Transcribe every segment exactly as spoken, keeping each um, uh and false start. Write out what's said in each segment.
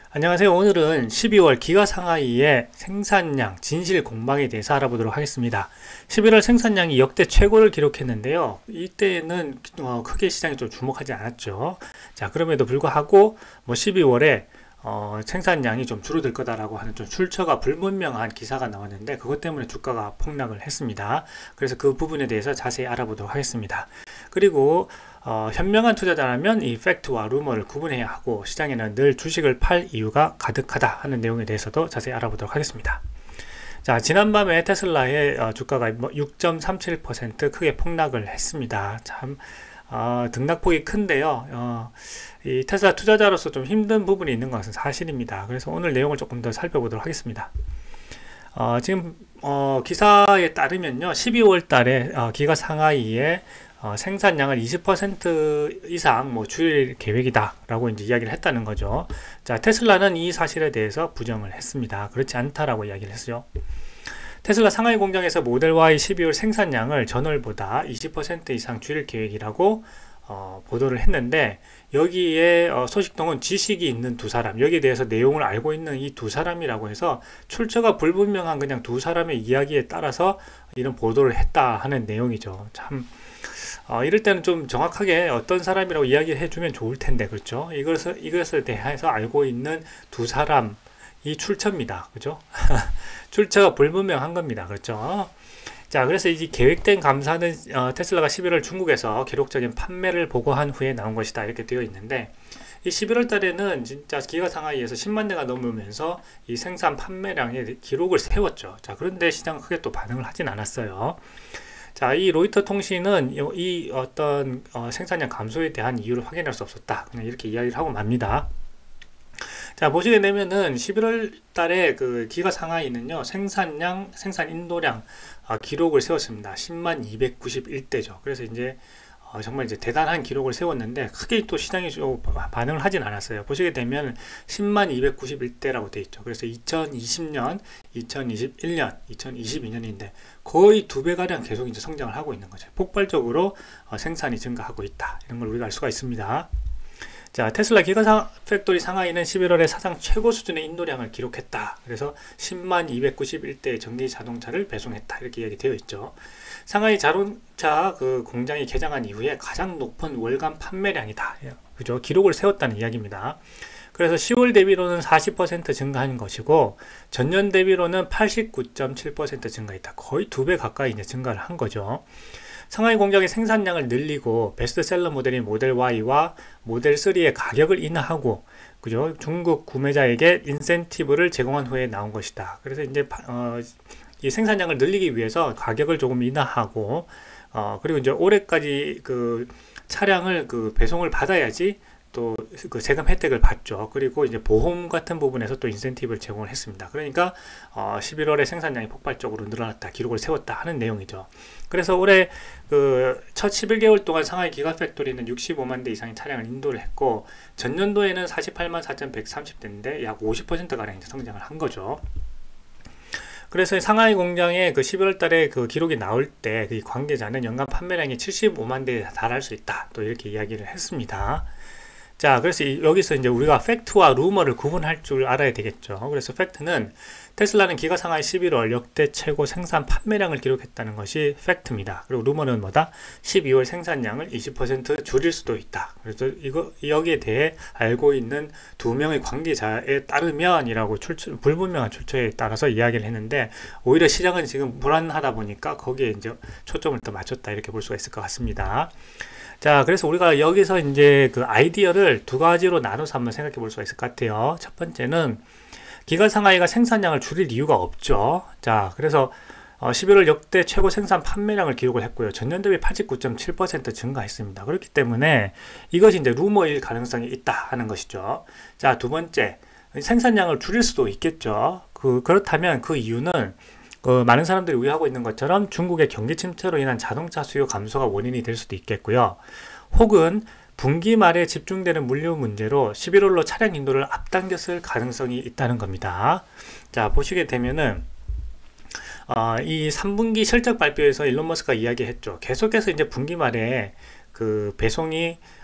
안녕하세요. 오늘은 십이월 기가상하이의 생산량 진실 공방에 대해서 알아보도록 하겠습니다. 십일월 생산량이 역대 최고를 기록했는데요. 이때는 어, 크게 시장이 좀 주목하지 않았죠. 자, 그럼에도 불구하고 뭐 십이월에 어, 생산량이 좀 줄어들 거다라고 하는 좀 출처가 불분명한 기사가 나왔는데 그것 때문에 주가가 폭락을 했습니다. 그래서 그 부분에 대해서 자세히 알아보도록 하겠습니다. 그리고 어, 현명한 투자자라면 이 팩트와 루머를 구분해야 하고 시장에는 늘 주식을 팔 이유가 가득하다 하는 내용에 대해서도 자세히 알아보도록 하겠습니다. 자, 지난밤에 테슬라의 어, 주가가 육 점 삼칠 퍼센트 크게 폭락을 했습니다. 참 어, 등락폭이 큰데요. 어, 이 테슬라 투자자로서 좀 힘든 부분이 있는 것은 사실입니다. 그래서 오늘 내용을 조금 더 살펴보도록 하겠습니다. 어, 지금 어, 기사에 따르면요, 십이월 달에 어, 기가 상하이에 어, 생산량을 이십 퍼센트 이상 뭐 줄일 계획이다 라고 이제 이야기를 했다는 거죠. 자, 테슬라는 이 사실에 대해서 부정을 했습니다. 그렇지 않다라고 이야기를 했어요. 테슬라 상하이 공장에서 모델 Y 십이월 생산량을 전월보다 이십 퍼센트 이상 줄일 계획이라고 어, 보도를 했는데 여기에 어, 소식통은 지식이 있는 두 사람, 여기에 대해서 내용을 알고 있는 이 두 사람이라고 해서 출처가 불분명한 그냥 두 사람의 이야기에 따라서 이런 보도를 했다 하는 내용이죠. 참 어, 이럴 때는 좀 정확하게 어떤 사람이라고 이야기를 해주면 좋을 텐데, 그렇죠? 이것을, 이것에 대해서 알고 있는 두 사람이 출처입니다. 그죠? 출처가 불분명한 겁니다. 그렇죠? 자, 그래서 이 계획된 감사는 어, 테슬라가 십일월 중국에서 기록적인 판매를 보고한 후에 나온 것이다. 이렇게 되어 있는데, 이 십일월 달에는 진짜 기가 상하이에서 십만 대가 넘으면서 이 생산 판매량의 기록을 세웠죠. 자, 그런데 시장은 크게 또 반응을 하진 않았어요. 자, 이 로이터 통신은 이 어떤 어, 생산량 감소에 대한 이유를 확인할 수 없었다. 그냥 이렇게 이야기를 하고 맙니다. 자, 보시게 되면은 십일월 달에 그 기가 상하이는요, 생산량, 생산 인도량 어, 기록을 세웠습니다. 십만 이백구십일 대죠. 그래서 이제 어, 정말 이제 대단한 기록을 세웠는데 크게 또 시장이 좀 반응을 하진 않았어요. 보시게 되면 십만 이백구십일 대라고 되어 있죠. 그래서 이천이십 년, 이천이십일 년, 이천이십이 년인데 거의 두 배가량 계속 이제 성장을 하고 있는 거죠. 폭발적으로 어, 생산이 증가하고 있다. 이런 걸 우리가 알 수가 있습니다. 자, 테슬라 기가 팩토리 상하이는 십일월에 사상 최고 수준의 인도량을 기록했다. 그래서 십만 이백구십일 대의 전기 자동차를 배송했다. 이렇게 이야기되어 있죠. 상하이 자동차 그 공장이 개장한 이후에 가장 높은 월간 판매량이다. 그죠? 기록을 세웠다는 이야기입니다. 그래서 시월 대비로는 사십 퍼센트 증가한 것이고 전년 대비로는 팔십구 점 칠 퍼센트 증가했다. 거의 두 배 가까이 이제 증가를 한 거죠. 상하이 공장의 생산량을 늘리고 베스트셀러 모델인 모델 Y와 모델 쓰리의 가격을 인하하고, 그죠? 중국 구매자에게 인센티브를 제공한 후에 나온 것이다. 그래서 이제 어, 이 생산량을 늘리기 위해서 가격을 조금 인하하고, 어, 그리고 이제 올해까지 그 차량을 그 배송을 받아야지 또 그 세금 혜택을 받죠. 그리고 이제 보험 같은 부분에서 또 인센티브를 제공을 했습니다. 그러니까 어, 십일월에 생산량이 폭발적으로 늘어났다, 기록을 세웠다 하는 내용이죠. 그래서 올해 그 첫 십일 개월 동안 상하이 기가팩토리는 육십오만 대 이상의 차량을 인도를 했고 전년도에는 사십팔만 사천백삼십 대인데 약 오십 퍼센트 가량 성장을 한 거죠. 그래서 상하이 공장의 그 십일월 달에 그 기록이 나올 때 그 관계자는 연간 판매량이 칠십오만 대에 달할 수 있다. 또 이렇게 이야기를 했습니다. 자, 그래서 이, 여기서 이제 우리가 팩트와 루머를 구분할 줄 알아야 되겠죠. 그래서 팩트는 테슬라는 기가 상하이 십일월 역대 최고 생산 판매량을 기록했다는 것이 팩트입니다. 그리고 루머는 뭐다? 십이월 생산량을 이십 퍼센트 줄일 수도 있다. 그래서 이거 여기에 대해 알고 있는 두 명의 관계자에 따르면이라고 출처, 불분명한 출처에 따라서 이야기를 했는데 오히려 시장은 지금 불안하다 보니까 거기에 이제 초점을 더 맞췄다 이렇게 볼 수가 있을 것 같습니다. 자, 그래서 우리가 여기서 이제 그 아이디어를 두 가지로 나눠서 한번 생각해 볼 수가 있을 것 같아요. 첫 번째는 기가 상하이가 생산량을 줄일 이유가 없죠. 자, 그래서 어, 십일월 역대 최고 생산 판매량을 기록을 했고요. 전년 대비 팔십구 점 칠 퍼센트 증가했습니다. 그렇기 때문에 이것이 이제 루머일 가능성이 있다 하는 것이죠. 자, 두 번째, 생산량을 줄일 수도 있겠죠. 그, 그렇다면 그 이유는 그 많은 사람들이 우려하고 있는 것처럼 중국의 경기 침체로 인한 자동차 수요 감소가 원인이 될 수도 있겠고요. 혹은 분기 말에 집중되는 물류 문제로 십일월로 차량 인도를 앞당겼을 가능성이 있다는 겁니다. 자, 보시게 되면은 어, 이 삼 분기 실적 발표에서 일론 머스크가 이야기했죠. 계속해서 이제 분기 말에 그 배송이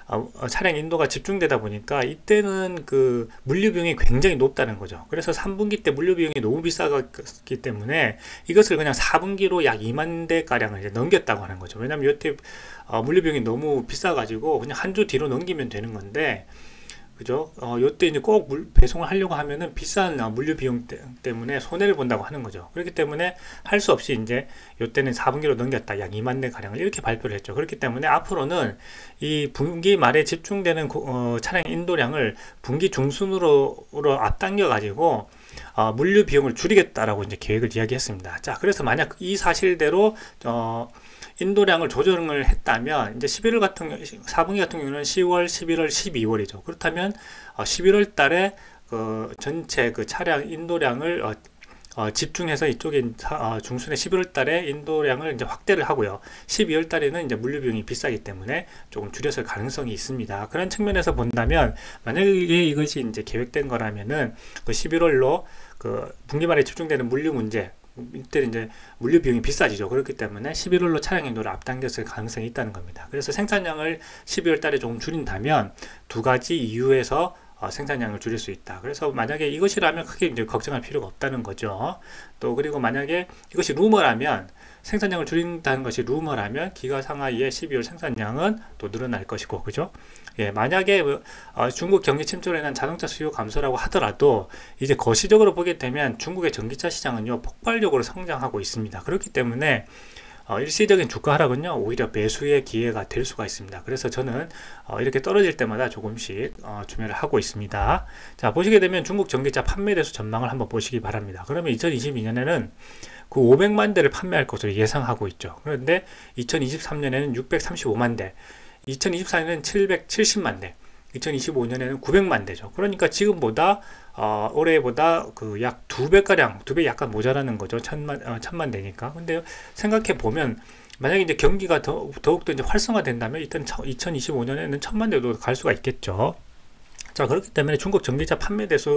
어, 어, 차량 인도가 집중되다 보니까 이때는 그 물류 비용이 굉장히 높다는 거죠. 그래서 삼 분기 때 물류 비용이 너무 비싸기 때문에 이것을 그냥 사 분기로 약 이만 대 가량을 이제 넘겼다고 하는 거죠. 왜냐하면 이때 어, 물류 비용이 너무 비싸가지고 그냥 한 주 뒤로 넘기면 되는 건데, 그죠? 어, 요때 이제 꼭 물, 배송을 하려고 하면은 비싼 어, 물류 비용 때, 때문에 손해를 본다고 하는 거죠. 그렇기 때문에 할 수 없이 이제 요때는 사 분기로 넘겼다. 약 이만 대 가량을 이렇게 발표를 했죠. 그렇기 때문에 앞으로는 이 분기 말에 집중되는 고, 어, 차량 인도량을 분기 중순으로 앞당겨 가지고 어, 물류 비용을 줄이겠다라고 이제 계획을 이야기했습니다. 자, 그래서 만약 이 사실대로 어, 인도량을 조정을 했다면 이제 십일월 같은 사 분기 같은 경우는 시월, 십일월, 십이월이죠. 그렇다면 어, 십일월 달에 그 전체 그 차량 인도량을 어, 어, 집중해서 이쪽에 어, 중순에 십일월 달에 인도량을 이제 확대를 하고요. 십이월 달에는 이제 물류 비용이 비싸기 때문에 조금 줄였을 가능성이 있습니다. 그런 측면에서 본다면 만약에 이것이 이제 계획된 거라면은 그 십일월로 그 분기 말에 집중되는 물류 문제, 이때는 이제 물류 비용이 비싸지죠. 그렇기 때문에 십일월로 차량 인도를 앞당겼을 가능성이 있다는 겁니다. 그래서 생산량을 십이월 달에 조금 줄인다면 두 가지 이유에서 어, 생산량을 줄일 수 있다. 그래서 만약에 이것이라면 크게 이제 걱정할 필요가 없다는 거죠. 또 그리고 만약에 이것이 루머라면, 생산량을 줄인다는 것이 루머라면 기가 상하이의 십이월 생산량은 또 늘어날 것이고, 그죠? 예, 만약에 어, 중국 경기 침체로 인한 자동차 수요 감소라고 하더라도 이제 거시적으로 보게 되면 중국의 전기차 시장은요 폭발적으로 성장하고 있습니다. 그렇기 때문에 어, 일시적인 주가 하락은요 오히려 매수의 기회가 될 수가 있습니다. 그래서 저는 어, 이렇게 떨어질 때마다 조금씩 어, 주매를 하고 있습니다. 자, 보시게 되면 중국 전기차 판매 대수 전망을 한번 보시기 바랍니다. 그러면 이천이십이 년에는 그 오백만 대를 판매할 것으로 예상하고 있죠. 그런데 이천이십삼 년에는 육백삼십오만 대, 이천이십사 년에는 칠백칠십만 대, 이천이십오 년에는 구백만 대죠. 그러니까 지금보다 어, 올해보다 그 약 두 배가량, 두 배 약간 모자라는 거죠. 천만, 어, 천만 대니까. 근데 생각해 보면 만약에 이제 경기가 더, 더욱더 이제 활성화된다면 일단 이천이십오 년에는 천만 대도 갈 수가 있겠죠. 자, 그렇기 때문에 중국 전기차 판매 대수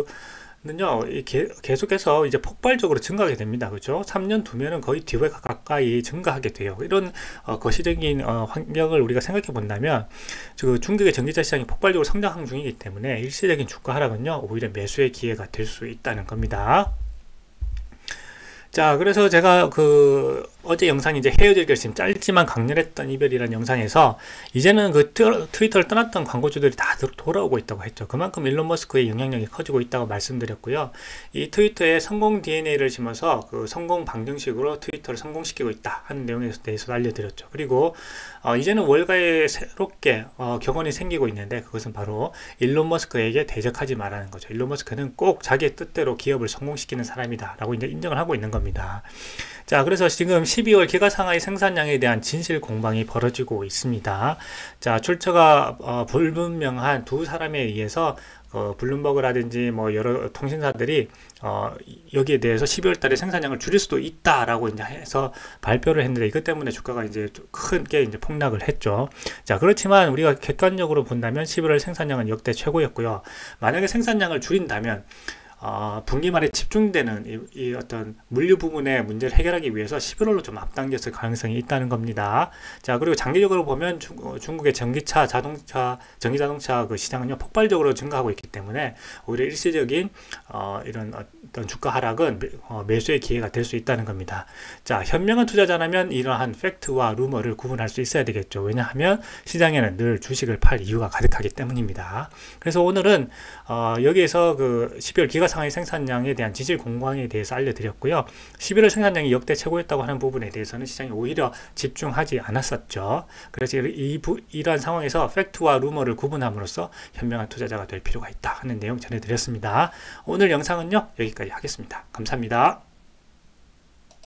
는요 계속해서 이제 폭발적으로 증가하게 됩니다. 그렇죠? 삼 년 두면은 거의 두 배 가까이 증가하게 돼요. 이런 어, 거시적인 어, 환경을 우리가 생각해 본다면 그 중국의 전기차 시장이 폭발적으로 성장 중이기 때문에 일시적인 주가 하락은요 오히려 매수의 기회가 될 수 있다는 겁니다. 자, 그래서 제가 그 어제 영상 이제 헤어질 결심, 짧지만 강렬했던 이별이라는 영상에서 이제는 그 트위터를 떠났던 광고주들이 다 돌아오고 있다고 했죠. 그만큼 일론 머스크의 영향력이 커지고 있다고 말씀드렸고요. 이 트위터에 성공 디엔에이를 심어서 그 성공 방정식으로 트위터를 성공시키고 있다 하는 내용에 대해서 알려드렸죠. 그리고 어, 이제는 월가에 새롭게 어, 격언이 생기고 있는데 그것은 바로 일론 머스크에게 대적하지 말라는 거죠. 일론 머스크는 꼭 자기의 뜻대로 기업을 성공시키는 사람이다 라고 이제 인정을 하고 있는 겁니다. 자, 그래서 지금 십이월 기가상하이 생산량에 대한 진실 공방이 벌어지고 있습니다. 자, 출처가 어, 불분명한 두 사람에 의해서 어, 블룸버그라든지 뭐 여러 통신사들이 어, 여기에 대해서 십이월 달에 생산량을 줄일 수도 있다라고 이제 해서 발표를 했는데 이것 때문에 주가가 이제 크게 이제 폭락을 했죠. 자, 그렇지만 우리가 객관적으로 본다면 십일월 생산량은 역대 최고였고요. 만약에 생산량을 줄인다면 어, 분기 말에 집중되는 이, 이 어떤 물류 부분의 문제를 해결하기 위해서 십일월로 좀 앞당겼을 가능성이 있다는 겁니다. 자, 그리고 장기적으로 보면 중, 어, 중국의 전기차, 자동차, 전기자동차 그 시장은요 폭발적으로 증가하고 있기 때문에 오히려 일시적인 어, 이런 어떤 주가 하락은 매, 어, 매수의 기회가 될 수 있다는 겁니다. 자, 현명한 투자자라면 이러한 팩트와 루머를 구분할 수 있어야 되겠죠. 왜냐하면 시장에는 늘 주식을 팔 이유가 가득하기 때문입니다. 그래서 오늘은 어, 여기에서 그 십이월 기가 상하이 생산량에 대한 진실 공방에 대해서 알려드렸고요. 십일월 생산량이 역대 최고였다고 하는 부분에 대해서는 시장이 오히려 집중하지 않았었죠. 그래서 이, 이러한 상황에서 팩트와 루머를 구분함으로써 현명한 투자자가 될 필요가 있다 하는 내용 전해드렸습니다. 오늘 영상은요 여기까지 하겠습니다. 감사합니다.